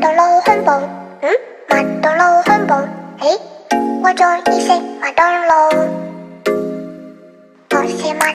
到老很棒，麦当劳很棒，嘿，我中意食麦当劳。